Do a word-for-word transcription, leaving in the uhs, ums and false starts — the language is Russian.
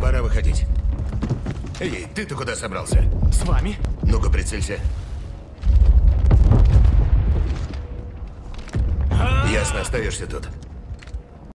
Пора выходить. Эй, ты-то куда собрался? С вами? Ну-ка, прицелься. Ясно, остаешься тут.